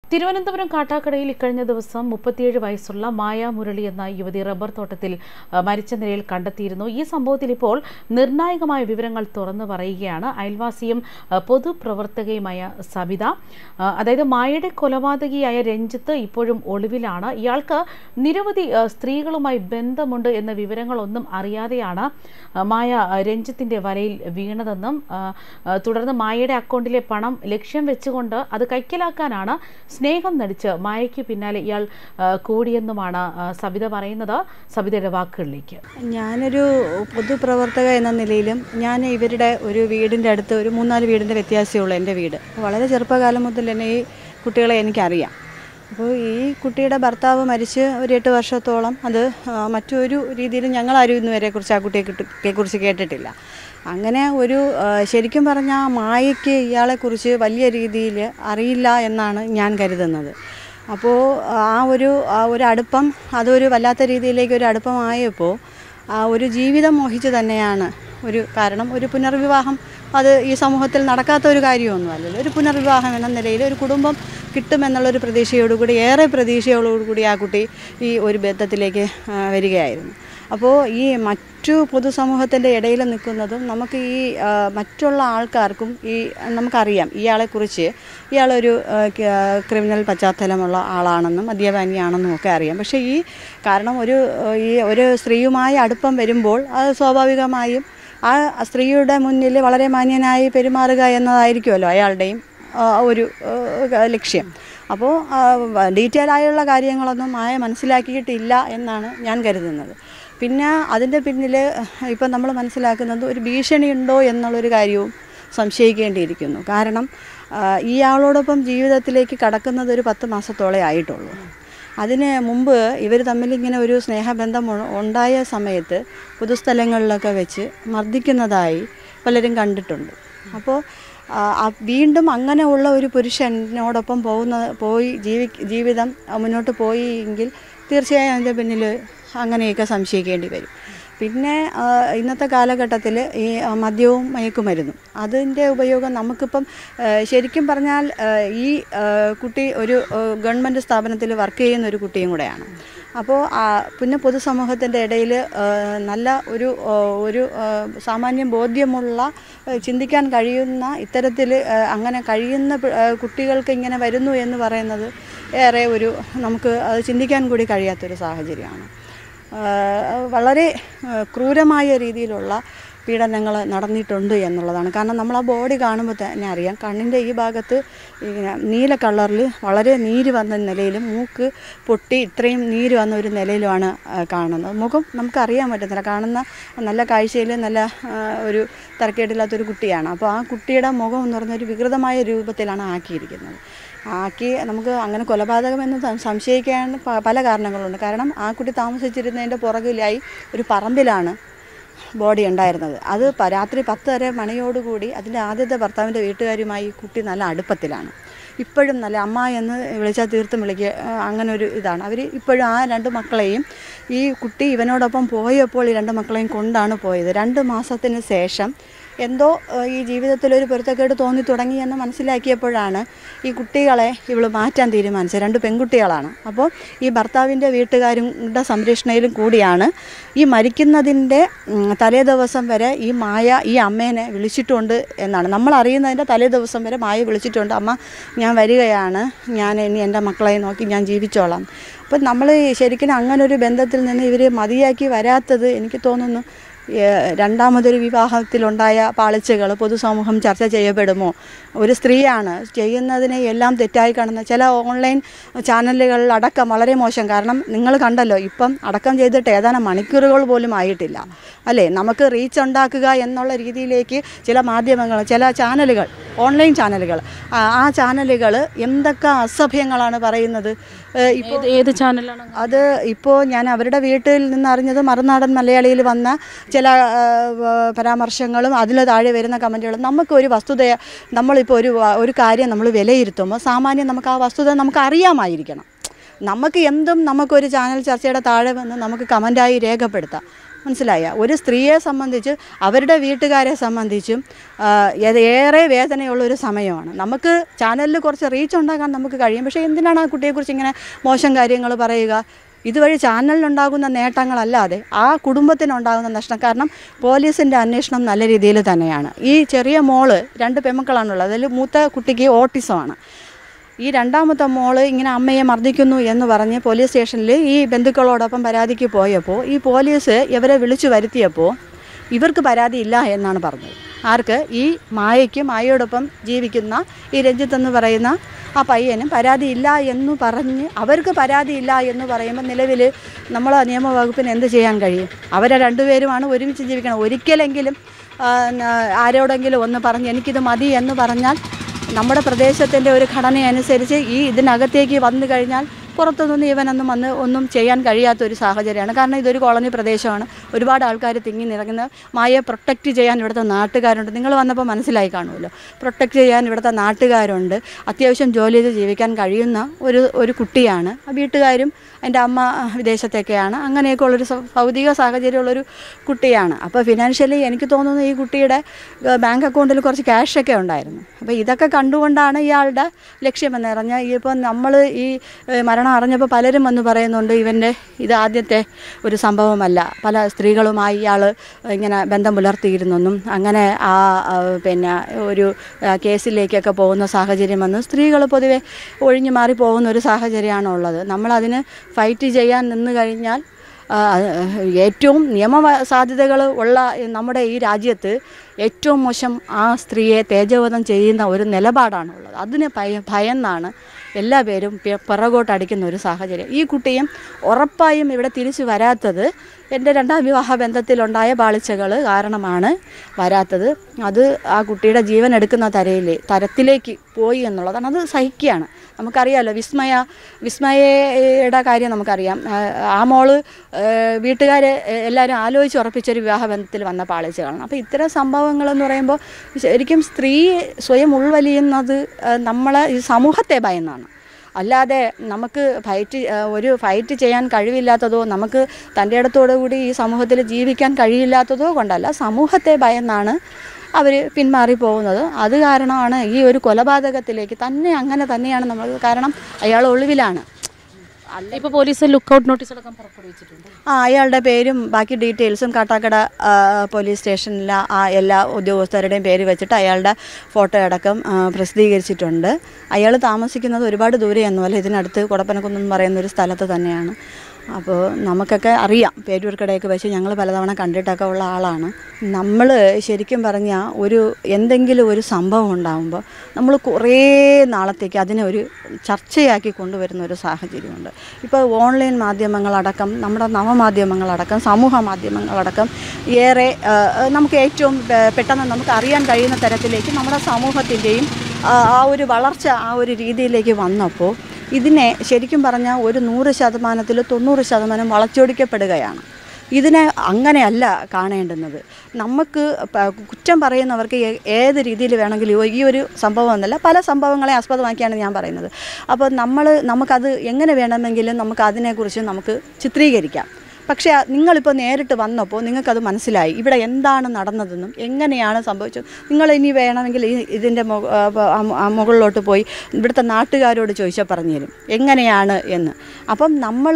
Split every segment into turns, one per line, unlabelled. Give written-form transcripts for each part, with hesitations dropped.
തിരുവനന്തപുരം കാട്ടാക്കടയിൽ ഇക്കഴിഞ്ഞ ദിവസം 37 വയസ്സുള്ള മായ മുരളി എന്ന യുവതി റബ്ബർ തോട്ടത്തിൽ മരിച്ച നിലയിൽ കണ്ടെത്തിയിരുന്നു. ഈ സംഭവത്തിൽ ഇപ്പോൾ നിർണായകമായ വിവരങ്ങൾ തുറന്നു പറയുകയാണ് അയൽവാസിയും പൊതുപ്രവർത്തകയുമായ സബിത. അതായത് മായയുടെ കൊലപാതകിയായ രഞ്ജിത്ത് ഇപ്പോഴും ഒളിവിലാണ്. ഇയാൾക്ക് നിരവധി സ്ത്രീകളുമായി ബന്ധമുണ്ട് എന്ന വിവരങ്ങളൊന്നും അറിയാതെയാണ് മായ രഞ്ജിത്തിന്റെ വലയിൽ വീണതെന്നും തുടർന്ന് മായയുടെ അക്കൗണ്ടിലെ പണം ലക്ഷ്യം വെച്ചുകൊണ്ട് അത് കൈക്കലാക്കാനാണ് സ്നേഹം നടിച്ച് മായയ്ക്ക് പിന്നാലെ ഇയാൾ കൂടിയെന്നുമാണ് സബിത പറയുന്നത്. സബിതയുടെ വാക്കുകളിലേക്ക്.
ഞാനൊരു പൊതുപ്രവർത്തക എന്ന നിലയിലും ഞാൻ ഇവരുടെ ഒരു വീടിൻ്റെ അടുത്ത് ഒരു 3-4 വീടിൻ്റെ വ്യത്യാസമുള്ളൂ എൻ്റെ വീട്. വളരെ ചെറുപ്പകാലം മുതൽ തന്നെ ഈ കുട്ടികളെ എനിക്കറിയാം. അപ്പോൾ ഈ കുട്ടിയുടെ ഭർത്താവ് മരിച്ച് ഒരു 8 വർഷത്തോളം അത് മറ്റൊരു രീതിയിലും ഞങ്ങളാരും ഇന്നുവരെക്കുറിച്ച് ആ കുട്ടിയെക്കുറിച്ച് കേട്ടിട്ടില്ല. അങ്ങനെ ഒരു ശരിക്കും പറഞ്ഞാൽ മായയ്ക്ക് ഇയാളെക്കുറിച്ച് വലിയ രീതിയിൽ അറിയില്ല എന്നാണ് ഞാൻ കരുതുന്നത്. അപ്പോൾ ഒരു അടുപ്പം അതൊരു വല്ലാത്ത രീതിയിലേക്ക് ഒരു അടുപ്പമായപ്പോൾ ഒരു ജീവിതം മോഹിച്ച് തന്നെയാണ് കാരണം ഒരു പുനർവിവാഹം അത് ഈ സമൂഹത്തിൽ നടക്കാത്ത ഒരു കാര്യമൊന്നും അല്ലല്ലോ. ഒരു പുനർവിവാഹം എന്ന നിലയിൽ ഒരു കുടുംബം കിട്ടുമെന്നുള്ളൊരു പ്രതീക്ഷയോടുകൂടി ഏറെ പ്രതീക്ഷയോടുകൂടി ആ കുട്ടി ഈ ഒരു ബന്ധത്തിലേക്ക് വരികയായിരുന്നു. അപ്പോൾ ഈ മറ്റു പൊതുസമൂഹത്തിൻ്റെ ഇടയിൽ നിൽക്കുന്നതും നമുക്ക് ഈ മറ്റുള്ള ആൾക്കാർക്കും നമുക്കറിയാം ഇയാളൊരു ക്രിമിനൽ പശ്ചാത്തലമുള്ള ആളാണെന്നും മദ്യപാനിയാണെന്നും ഒക്കെ അറിയാം. പക്ഷേ കാരണം ഒരു സ്ത്രീയുമായി അടുപ്പം വരുമ്പോൾ അത് സ്വാഭാവികമായും ആ സ്ത്രീയുടെ മുന്നിൽ വളരെ മാന്യനായി പെരുമാറുക എന്നതായിരിക്കുമല്ലോ അയാളുടെയും ഒരു ലക്ഷ്യം. അപ്പോൾ ഡീറ്റെയിൽ ആയുള്ള കാര്യങ്ങളൊന്നും മായ മനസ്സിലാക്കിയിട്ടില്ല എന്നാണ് ഞാൻ കരുതുന്നത്. പിന്നെ അതിൻ്റെ പിന്നിൽ ഇപ്പം നമ്മൾ മനസ്സിലാക്കുന്നത് ഒരു ഭീഷണിയുണ്ടോ എന്നുള്ളൊരു കാര്യവും സംശയിക്കേണ്ടിയിരിക്കുന്നു. കാരണം ഇയാളോടൊപ്പം ജീവിതത്തിലേക്ക് കടക്കുന്നത് ഒരു 10 മാസത്തോളം ആയിട്ടുള്ളൂ. അതിന് മുമ്പ് ഇവർ തമ്മിൽ ഇങ്ങനെ ഒരു സ്നേഹബന്ധം ഉണ്ടായ സമയത്ത് പൊതുസ്ഥലങ്ങളിലൊക്കെ വെച്ച് മർദ്ദിക്കുന്നതായി പലരും കണ്ടിട്ടുണ്ട്. അപ്പോൾ വീണ്ടും അങ്ങനെയുള്ള ഒരു പുരുഷനോടൊപ്പം ജീവിതം മുന്നോട്ട് പോയെങ്കിൽ തീർച്ചയായും അതിൻ്റെ പിന്നിൽ അങ്ങനെയൊക്കെ സംശയിക്കേണ്ടി വരും. പിന്നെ ഇന്നത്തെ കാലഘട്ടത്തിൽ ഈ മദ്യവും മയക്കുമരുന്നും അതിൻ്റെ ഉപയോഗം നമുക്കിപ്പം ശരിക്കും പറഞ്ഞാൽ ഈ കുട്ടി ഒരു ഗവൺമെൻറ് സ്ഥാപനത്തിൽ വർക്ക് ചെയ്യുന്ന ഒരു കുട്ടിയും കൂടെയാണ്. അപ്പോൾ പിന്നെ പൊതുസമൂഹത്തിൻ്റെ ഇടയിൽ നല്ല ഒരു സാമാന്യം ബോധ്യമുള്ള ചിന്തിക്കാൻ കഴിയുന്ന ഇത്തരത്തിൽ അങ്ങനെ കഴിയുന്ന കുട്ടികൾക്ക് ഇങ്ങനെ വരുന്നു എന്ന് പറയുന്നത് ഏറെ നമുക്ക് അത് ചിന്തിക്കാൻ കൂടി കഴിയാത്തൊരു സാഹചര്യമാണ്. വളരെ ക്രൂരമായ രീതിയിലുള്ള പീഡനങ്ങൾ നടന്നിട്ടുണ്ട് എന്നുള്ളതാണ്. കാരണം നമ്മൾ ആ ബോഡി കാണുമ്പോൾ തന്നെ അറിയാം, കണ്ണിൻ്റെ ഈ ഭാഗത്ത് ഇങ്ങനെ നീല കളറിൽ വളരെ നീര് വന്ന നിലയിലും മൂക്ക് പൊട്ടി ഇത്രയും നീര് വന്ന ഒരു നിലയിലുമാണ് കാണുന്നത്. മുഖം നമുക്കറിയാൻ പറ്റുന്നില്ല. കാണുന്ന നല്ല കാഴ്ചയിൽ നല്ല ഒരു തരക്കേടില്ലാത്തൊരു കുട്ടിയാണ്. അപ്പോൾ ആ കുട്ടിയുടെ മുഖം എന്ന് പറഞ്ഞൊരു വികൃതമായ രൂപത്തിലാണ് ആക്കിയിരിക്കുന്നത്. നമുക്ക് അങ്ങനെ കൊലപാതകമെന്ന് സംശയിക്കാൻ പല കാരണങ്ങളുണ്ട്. കാരണം ആ കുട്ടി താമസിച്ചിരുന്നതിൻ്റെ പുറകിലായി ഒരു പറമ്പിലാണ് ബോഡി ഉണ്ടായിരുന്നത്. അത് രാത്രി 10:30 മണിയോടുകൂടി അതിൻ്റെ ആദ്യത്തെ ഭർത്താവിൻ്റെ വീട്ടുകാരുമായി കുട്ടി നല്ല അടുപ്പത്തിലാണ്. ഇപ്പോഴും നല്ല അമ്മ എന്ന് വിളിച്ചാൽ തീർത്തും വിളിക്കുക, അങ്ങനെ ഒരു ഇതാണ്. അവർ ഇപ്പോഴും ആ 2 മക്കളെയും ഈ കുട്ടി ഇവനോടൊപ്പം പോയപ്പോൾ ഈ 2 മക്കളെയും കൊണ്ടാണ് പോയത്. 2 മാസത്തിന് ശേഷം എന്തോ ഈ ജീവിതത്തിലൊരു പൊരുത്തക്കേട് തോന്നി തുടങ്ങി എന്ന് മനസ്സിലാക്കിയപ്പോഴാണ് ഈ കുട്ടികളെ ഇവൾ മാറ്റാൻ തീരുമാനിച്ചത്. 2 പെൺകുട്ടികളാണ്. അപ്പോൾ ഈ ഭർത്താവിൻ്റെ വീട്ടുകാരുടെ സംരക്ഷണയിലും കൂടിയാണ് ഈ മരിക്കുന്നതിൻ്റെ തലേ ദിവസം വരെ ഈ മായ ഈ അമ്മേനെ വിളിച്ചിട്ടുണ്ട് എന്നാണ് നമ്മൾ അറിയുന്നതിൻ്റെ തലേ ദിവസം വരെ മായ വിളിച്ചിട്ടുണ്ട്. അമ്മ ഞാൻ വരികയാണ്, ഞാൻ ഇനി എൻ്റെ മക്കളെ നോക്കി ഞാൻ ജീവിച്ചോളാം. അപ്പം നമ്മൾ ശരിക്കും അങ്ങനൊരു ബന്ധത്തിൽ നിന്ന് ഇവർ മതിയാക്കി വരാത്തത് എനിക്ക് തോന്നുന്നു രണ്ടാമതൊരു വിവാഹത്തിലുണ്ടായ പാളിച്ചകൾ പൊതുസമൂഹം ചർച്ച ചെയ്യപ്പെടുമോ? ഒരു സ്ത്രീയാണ് ചെയ്യുന്നതിനെ എല്ലാം തെറ്റായി കാണുന്ന ചില ഓൺലൈൻ ചാനലുകളിലടക്കം വളരെ മോശം. കാരണം നിങ്ങൾ കണ്ടല്ലോ, ഇപ്പം അടക്കം ചെയ്തിട്ട് ഏതാനും മണിക്കൂറുകൾ പോലും ആയിട്ടില്ല അല്ലേ? നമുക്ക് റീച്ച് ഉണ്ടാക്കുക എന്നുള്ള രീതിയിലേക്ക് ചില മാധ്യമങ്ങൾ, ചില ചാനലുകൾ, ഓൺലൈൻ ചാനലുകൾ, ആ ചാനലുകൾ എന്തൊക്കെ അസഭ്യങ്ങളാണ് പറയുന്നത്.
ഇപ്പോൾ ഏത് ചാനലാണ്
അത്? ഇപ്പോൾ ഞാൻ അവരുടെ വീട്ടിൽ നിന്ന് അറിഞ്ഞത് മറുനാടൻ മലയാളിയിൽ വന്ന ചില പരാമർശങ്ങളും അതിൽ താഴെ വരുന്ന കമൻറ്റുകളും. നമുക്കൊരു വസ്തുതയെ നമ്മളിപ്പോൾ ഒരു കാര്യം നമ്മൾ വിലയിരുത്തുമ്പോൾ സാമാന്യം നമുക്ക് ആ വസ്തുത നമുക്ക് അറിയാമായിരിക്കണം. നമുക്കൊരു ചാനൽ ചർച്ചയുടെ താഴെ വന്ന് നമുക്ക് കമൻറ്റായി രേഖപ്പെടുത്താം. മനസ്സിലായ? ഒരു സ്ത്രീയെ സംബന്ധിച്ച് അവരുടെ വീട്ടുകാരെ സംബന്ധിച്ചും ഏറെ വേദനയുള്ളൊരു സമയമാണ്. നമുക്ക് ചാനലിൽ കുറച്ച് റീച്ച് ഉണ്ടാക്കാൻ നമുക്ക് കഴിയും. പക്ഷേ എന്തിനാണ് ആ കുട്ടിയെക്കുറിച്ച് ഇങ്ങനെ മോശം കാര്യങ്ങൾ പറയുക? ഇതുവഴി ചാനലിനുണ്ടാകുന്ന നേട്ടങ്ങളല്ലാതെ ആ കുടുംബത്തിനുണ്ടാകുന്ന നഷ്ടം. കാരണം പോലീസിൻ്റെ അന്വേഷണം നല്ല രീതിയിൽ തന്നെയാണ്. ഈ ചെറിയ മോള് 2 പെൺമക്കളാണുള്ളത്. അതിൽ മൂത്ത കുട്ടിക്ക് ഓട്ടിസമാണ്. ഈ രണ്ടാമത്തെ മോള് ഇങ്ങനെ അമ്മയെ മർദ്ദിക്കുന്നു എന്ന് പറഞ്ഞ് പോലീസ് സ്റ്റേഷനിൽ ഈ ബന്ധുക്കളോടൊപ്പം പരാതിക്ക് പോയപ്പോൾ ഈ പോലീസ് ഇവരെ വിളിച്ചു വരുത്തിയപ്പോൾ ഇവർക്ക് പരാതിയില്ല എന്നാണ് പറഞ്ഞത്. ആർക്ക്? ഈ മായയോടൊപ്പം ജീവിക്കുന്ന ഈ രഞ്ജിത്ത് എന്ന് പറയുന്ന ആ പയ്യനും പരാതിയില്ല എന്ന് പറഞ്ഞ്, അവർക്ക് പരാതിയില്ല എന്ന് പറയുമ്പോൾ നിലവിൽ നമ്മൾ നിയമവകുപ്പിന് എന്ത് ചെയ്യാൻ കഴിയും? അവരെ 2 പേരുമാണ് ഒരുമിച്ച് ജീവിക്കണം. ഒരിക്കലെങ്കിലും ആരോടെങ്കിലും ഒന്ന് പറഞ്ഞ് എനിക്കിത് മതി എന്ന് പറഞ്ഞാൽ നമ്മുടെ പ്രദേശത്തിൻ്റെ ഒരു ഘടനയനുസരിച്ച് ഇതിനകത്തേക്ക് വന്നു കഴിഞ്ഞാൽ പുറത്തുനിന്ന് ഇവനൊന്നും ഒന്നും ചെയ്യാൻ കഴിയാത്തൊരു സാഹചര്യമാണ്. കാരണം ഇതൊരു കോളനി പ്രദേശമാണ്. ഒരുപാട് ആൾക്കാർ തിങ്ങി നിറങ്ങുന്ന. മായയെ പ്രൊട്ടക്റ്റ് ചെയ്യാൻ ഇവിടുത്തെ നാട്ടുകാരുണ്ട്. നിങ്ങൾ വന്നപ്പോൾ മനസ്സിലായി കാണുമല്ലോ. പ്രൊട്ടക്റ്റ് ചെയ്യാൻ ഇവിടുത്തെ നാട്ടുകാരുണ്ട്. അത്യാവശ്യം ജോലി ചെയ്ത് ജീവിക്കാൻ കഴിയുന്ന ഒരു കുട്ടിയാണ്. വീട്ടുകാരും എൻ്റെ അമ്മ വിദേശത്തൊക്കെയാണ്. അങ്ങനെയൊക്കെ ഉള്ളൊരു ഭൗതിക സാഹചര്യമുള്ളൊരു കുട്ടിയാണ്. അപ്പോൾ ഫിനാൻഷ്യലി എനിക്ക് തോന്നുന്നു ഈ കുട്ടിയുടെ ബാങ്ക് അക്കൗണ്ടിൽ കുറച്ച് ക്യാഷൊക്കെ ഉണ്ടായിരുന്നു. അപ്പോൾ ഇതൊക്കെ കണ്ടുകൊണ്ടാണ് ഇയാളുടെ ലക്ഷ്യമെന്ന് പറഞ്ഞാൽ ഇപ്പോൾ നമ്മൾ ഈ മരണം അറിഞ്ഞപ്പോൾ പലരും വന്ന് പറയുന്നുണ്ട് ഇവൻ്റെ ഇത് ആദ്യത്തെ ഒരു സംഭവമല്ല, പല സ്ത്രീകളുമായി ഇയാൾ ഇങ്ങനെ ബന്ധം പുലർത്തിയിരുന്നെന്നും അങ്ങനെ പിന്നെ ഒരു കേസിലേക്കൊക്കെ പോകുന്ന സാഹചര്യമെന്നും സ്ത്രീകൾ പൊതുവെ ഒഴിഞ്ഞു മാറി പോകുന്ന ഒരു സാഹചര്യമാണുള്ളത്. നമ്മളതിന് ഫൈറ്റ് ചെയ്യാൻ നിന്ന് കഴിഞ്ഞാൽ ഏറ്റവും നിയമ സാധ്യതകൾ ഉള്ള നമ്മുടെ ഈ രാജ്യത്ത് ഏറ്റവും മോശം ആ സ്ത്രീയെ തേജോവധം ചെയ്യുന്ന ഒരു നിലപാടാണുള്ളത്. അതിന് ഭയന്നാണ് എല്ലാ പേരും പിറകോട്ടടിക്കുന്ന ഒരു സാഹചര്യം. ഈ കുട്ടിയും ഉറപ്പായും ഇവിടെ തിരിച്ചു വരാത്തത് എൻ്റെ 2ാം വിവാഹ ബന്ധത്തിലുണ്ടായ പാളിച്ചകൾ കാരണമാണ് വരാത്തത്. അത് ആ കുട്ടിയുടെ ജീവൻ എടുക്കുന്ന തരത്തിലേക്ക് പോയി എന്നുള്ളതാണ്. അത് സഹിക്കുകയാണ്. നമുക്കറിയാമല്ലോ, വിസ്മയയുടെ കാര്യം നമുക്കറിയാം. ആ മോള് വീട്ടുകാരെ എല്ലാവരും ആലോചിച്ച് ഉറപ്പിച്ചൊരു വിവാഹ ബന്ധത്തിൽ വന്ന പാളിച്ചകളാണ്. അപ്പോൾ ഇത്തരം സംഭവങ്ങളെന്ന് പറയുമ്പോൾ ശരിക്കും സ്ത്രീ സ്വയം ഉൾവലിയുന്നത് നമ്മളെ ഈ സമൂഹത്തെ ഭയന്നാണ്. അല്ലാതെ നമുക്ക് ഫൈറ്റ് ചെയ്യാൻ കഴിവില്ലാത്തതോ നമുക്ക് തൻ്റെ ഇടത്തോടുകൂടി ഈ സമൂഹത്തിൽ ജീവിക്കാൻ കഴിയില്ലാത്തതോ കൊണ്ടല്ല, സമൂഹത്തെ ഭയന്നാണ് അവർ പിന്മാറി പോകുന്നത്. അത് കാരണമാണ് ഈ ഒരു കൊലപാതകത്തിലേക്ക് അങ്ങനെ തന്നെയാണ് നമ്മൾ. കാരണം അയാൾ ഒളിവിലാണ്.
ഇപ്പോൾ പോലീസ് ലുക്കൗട്ട് നോട്ടീസ് അടക്കം പുറപ്പെടുവിച്ചിട്ടുണ്ട്.
അയാളുടെ പേരും ബാക്കി ഡീറ്റെയിൽസും കാട്ടാക്കട പോലീസ് സ്റ്റേഷനിലെ എല്ലാ ഉദ്യോഗസ്ഥരുടെയും പേര് വെച്ചിട്ട് അയാളുടെ ഫോട്ടോ അടക്കം പ്രസിദ്ധീകരിച്ചിട്ടുണ്ട്. അയാൾ താമസിക്കുന്നത് ഒരുപാട് ദൂരെയൊന്നുമല്ല, ഇതിനടുത്ത് കൊടപ്പനക്കുന്ന് എന്ന് പറയുന്നൊരു സ്ഥലത്ത് തന്നെയാണ്. അപ്പോൾ നമുക്കൊക്കെ അറിയാം, പേരൂർക്കടയൊക്കെ വെച്ച് ഞങ്ങൾ പലതവണ കണ്ടിട്ടൊക്കെ ഉള്ള ആളാണ്. നമ്മൾ ശരിക്കും പറഞ്ഞാൽ എന്തെങ്കിലും ഒരു സംഭവം ഉണ്ടാകുമ്പോൾ നമ്മൾ കുറേ നാളത്തേക്ക് അതിനെ ഒരു ചർച്ചയാക്കി കൊണ്ടുവരുന്ന ഒരു സാഹചര്യമുണ്ട്. ഇപ്പോൾ ഓൺലൈൻ മാധ്യമങ്ങളടക്കം, നമ്മുടെ നവമാധ്യമങ്ങളടക്കം, സമൂഹ മാധ്യമങ്ങളടക്കം ഏറെ നമുക്ക് ഏറ്റവും പെട്ടെന്ന് നമുക്ക് അറിയാൻ കഴിയുന്ന തരത്തിലേക്ക് നമ്മുടെ സമൂഹത്തിൻ്റെയും ആ ഒരു വളർച്ച ആ ഒരു രീതിയിലേക്ക് വന്നപ്പോൾ ഇതിനെ ശരിക്കും പറഞ്ഞാൽ ഒരു 100%-ൽ 90% വളച്ചൊടിക്കപ്പെടുകയാണ്. ഇതിനെ അങ്ങനെയല്ല കാണേണ്ടുന്നത്. നമുക്ക് കുറ്റം പറയുന്നവർക്ക് ഏത് രീതിയിൽ വേണമെങ്കിലും ഈ ഒരു സംഭവം എന്നല്ല, പല സംഭവങ്ങളെ ആസ്പദമാക്കിയാണ് ഞാൻ പറയുന്നത്. അപ്പോൾ നമുക്കത് എങ്ങനെ വേണമെങ്കിലും നമുക്ക് അതിനെക്കുറിച്ച് നമുക്ക് ചിത്രീകരിക്കാം. പക്ഷേ നിങ്ങളിപ്പോൾ നേരിട്ട് വന്നപ്പോൾ നിങ്ങൾക്കത് മനസ്സിലായി ഇവിടെ എന്താണ് നടന്നതെന്നും എങ്ങനെയാണ് സംഭവിച്ചത്. നിങ്ങളിനി വേണമെങ്കിൽ ഇതിൻ്റെ മുകളിലോട്ട് പോയി ഇവിടുത്തെ നാട്ടുകാരോട് ചോദിച്ചാൽ പറഞ്ഞു തരും എങ്ങനെയാണ് എന്ന്. അപ്പം നമ്മൾ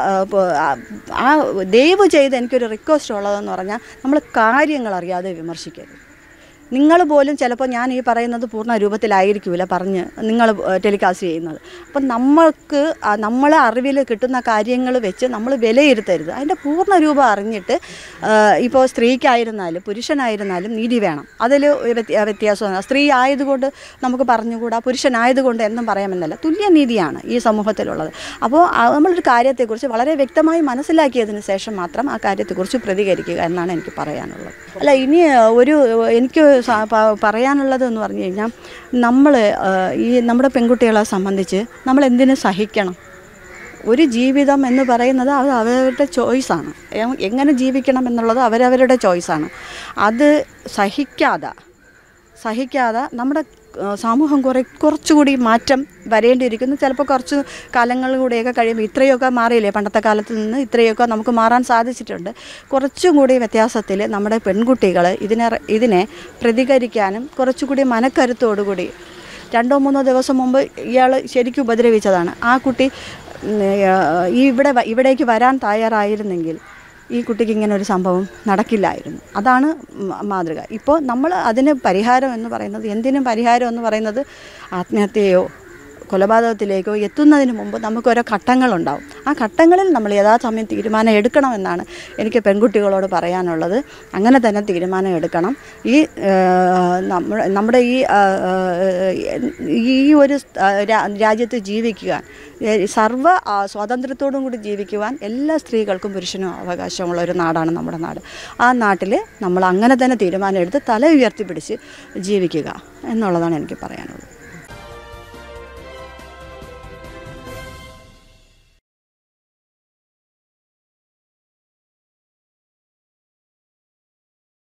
ദയവ് ചെയ്ത് എനിക്കൊരു റിക്വസ്റ്റ് ഉള്ളതെന്ന് പറഞ്ഞാൽ നമ്മൾ കാര്യങ്ങൾ അറിയാതെ വിമർശിക്കരുത്. നിങ്ങൾ പോലും ചിലപ്പോൾ ഞാൻ ഈ പറയുന്നത് പൂർണ്ണ രൂപത്തിലായിരിക്കില്ല പറഞ്ഞ് നിങ്ങൾ ടെലികാസ്റ്റ് ചെയ്യുന്നത്. അപ്പം നമ്മളെ അറിവിൽ കിട്ടുന്ന കാര്യങ്ങൾ വെച്ച് നമ്മൾ വിലയിരുത്തരുത്. അതിൻ്റെ പൂർണ്ണ രൂപം അറിഞ്ഞിട്ട് ഇപ്പോൾ സ്ത്രീക്കായിരുന്നാലും പുരുഷനായിരുന്നാലും നീതി വേണം. അതിൽ വ്യത്യാസമാണ്. സ്ത്രീ ആയതുകൊണ്ട് നമുക്ക് പറഞ്ഞുകൂടാ, പുരുഷനായതുകൊണ്ട് എന്നും പറയാമെന്നല്ല, തുല്യനീതിയാണ് ഈ സമൂഹത്തിലുള്ളത്. അപ്പോൾ നമ്മളൊരു കാര്യത്തെക്കുറിച്ച് വളരെ വ്യക്തമായി മനസ്സിലാക്കിയതിന് ശേഷം മാത്രം ആ കാര്യത്തെക്കുറിച്ച് പ്രതികരിക്കുക എന്നാണ് എനിക്ക് പറയാനുള്ളത്. അല്ല, ഇനി എനിക്ക് പറയാനുള്ളത് എന്ന് പറഞ്ഞു കഴിഞ്ഞാൽ നമ്മുടെ പെൺകുട്ടികളെ സംബന്ധിച്ച് നമ്മൾ എന്തിനു സഹിക്കണം? ഒരു ജീവിതം എന്ന് പറയുന്നത് അത് അവരവരുടെ ചോയ്സാണ്. എങ്ങനെ ജീവിക്കണം എന്നുള്ളത് അവരവരുടെ ചോയ്സാണ്. അത് സഹിക്കാതെ നമ്മുടെ സമൂഹം കുറച്ചുകൂടി മാറ്റം വരേണ്ടിയിരിക്കുന്നു. ചിലപ്പോൾ കുറച്ച് കാലങ്ങളിലൂടെയൊക്കെ കഴിയുമ്പോൾ ഇത്രയൊക്കെ മാറിയില്ലേ, പണ്ടത്തെ കാലത്ത് നിന്ന് ഇത്രയൊക്കെ നമുക്ക് മാറാൻ സാധിച്ചിട്ടുണ്ട്. കുറച്ചും കൂടി വ്യത്യാസത്തിൽ നമ്മുടെ പെൺകുട്ടികൾ ഇതിനെ പ്രതികരിക്കാനും കുറച്ചുകൂടി മനക്കരുത്തോടുകൂടി 2-3 ദിവസം മുമ്പ് ഇയാൾ ശരിക്കും ഉപദ്രവിച്ചതാണ്. ആ കുട്ടി ഇവിടേക്ക് വരാൻ തയ്യാറായിരുന്നെങ്കിൽ ഈ കുട്ടിക്ക് ഇങ്ങനെ ഒരു സംഭവം നടക്കില്ലായിരുന്നു. അതാണ് മാതൃക. ഇപ്പോൾ നമ്മൾ അതിന് പരിഹാരം എന്ന് പറയുന്നത്, എന്തിനും പരിഹാരം എന്ന് പറയുന്നത് ആത്മഹത്യയോ കൊലപാതകത്തിലേക്കോ എത്തുന്നതിന് മുമ്പ് നമുക്കോരോ ഘട്ടങ്ങളുണ്ടാവും. ആ ഘട്ടങ്ങളിൽ നമ്മൾ യഥാസമയം തീരുമാനം എടുക്കണമെന്നാണ് എനിക്ക് പെൺകുട്ടികളോട് പറയാനുള്ളത്. അങ്ങനെ തന്നെ തീരുമാനം എടുക്കണം. നമ്മുടെ ഈ ഒരു രാജ്യത്ത് ജീവിക്കുവാൻ, സർവ്വ സ്വാതന്ത്ര്യത്തോടും കൂടി ജീവിക്കുവാൻ എല്ലാ സ്ത്രീകൾക്കും പുരുഷനും അവകാശമുള്ള ഒരു നാടാണ് നമ്മുടെ നാട്. ആ നാട്ടിൽ നമ്മൾ അങ്ങനെ തന്നെ തീരുമാനം എടുത്ത് തല ഉയർത്തിപ്പിടിച്ച് ജീവിക്കുക എന്നുള്ളതാണ് എനിക്ക് പറയാനുള്ളത്.